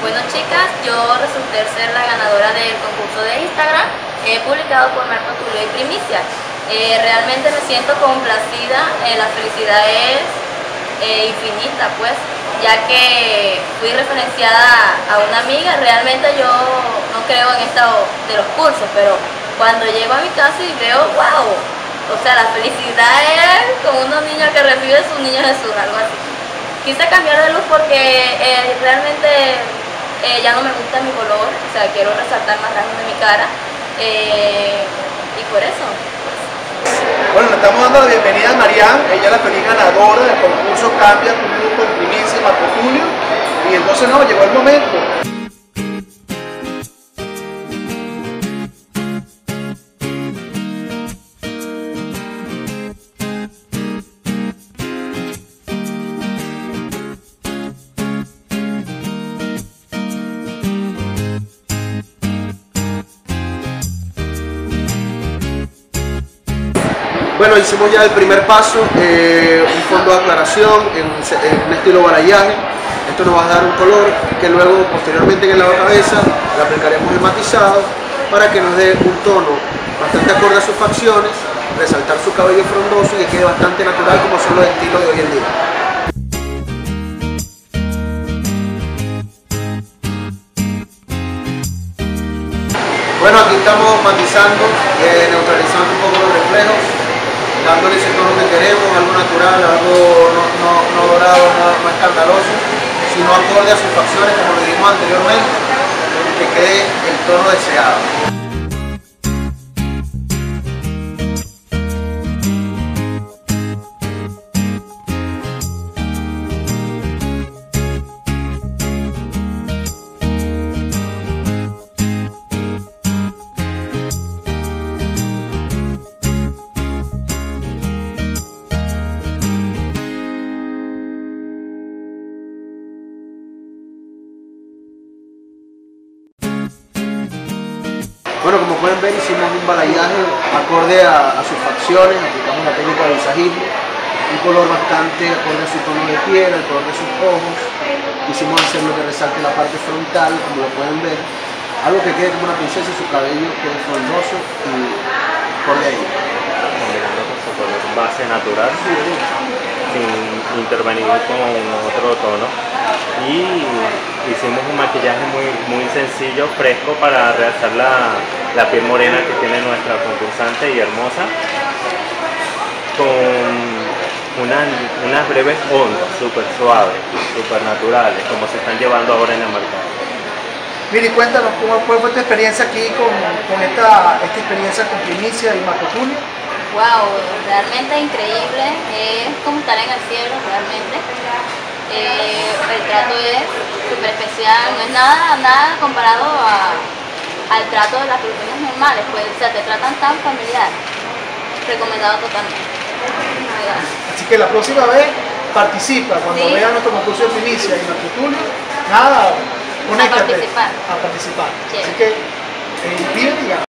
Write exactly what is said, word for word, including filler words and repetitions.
Bueno chicas, yo resulté ser la ganadora del concurso de Instagram, he publicado por Marco Tulio y Primicia. Eh, realmente me siento complacida, eh, la felicidad es eh, infinita pues, ya que fui referenciada a una amiga. Realmente yo no creo en esto de los cursos, pero cuando llego a mi casa y veo, wow, o sea, la felicidad es como una niña que recibe su niño Jesús, algo así. Quise cambiar de luz porque eh, realmente eh, ya no me gusta mi color, o sea, quiero resaltar más rasgos de mi cara eh, y por eso. Pues. Bueno, le estamos dando la bienvenida a Marian, ella es la feliz ganadora del concurso Cambia tu Luz con Primicia y Marco Tulio, y entonces no, llegó el momento. Bueno, hicimos ya el primer paso, eh, un fondo de aclaración en, en un estilo barallaje. Esto nos va a dar un color que luego posteriormente en el lavacabezas le aplicaremos el matizado para que nos dé un tono bastante acorde a sus facciones, resaltar su cabello frondoso y que quede bastante natural como son los estilos de hoy en día. Bueno, aquí estamos matizando, eh, neutralizando un poco los reflejos, dándole ese tono que queremos, algo natural, algo no, no, no dorado, no, no escandaloso, sino acorde a sus facciones, como lo dijimos anteriormente, que quede el tono deseado. Bueno, como pueden ver, hicimos un balayaje acorde a, a sus facciones, aplicamos la técnica del visajismo, un color bastante acorde a su tono de piel, al color de sus ojos. Quisimos hacer lo que resalte la parte frontal, como lo pueden ver, algo que quede como una princesa y su cabello quede frondoso y acorde a ella. Combinando con su color base natural, sin intervenir con otro tono. Y hicimos un maquillaje muy, muy sencillo, fresco, para realzar la, la piel morena que tiene nuestra concursante y hermosa, con unas, unas breves ondas súper suaves, súper naturales, como se están llevando ahora en el mercado. Miri, cuéntanos, ¿cómo fue tu experiencia aquí con, con esta, esta experiencia con Primicia y Marco Tulio? Wow, realmente increíble, es como estar en el cielo realmente. Eh, el trato es súper especial, no es nada, nada comparado a, al trato de las peluquerías normales, pues, o sea, te tratan tan familiar, recomendado totalmente. Así que la próxima vez participa, cuando sí. vean nuestro concurso de Primicia y Marco Tulio, nada, conéctate a participar. A participar. Sí. Así que, eh, pide y gana.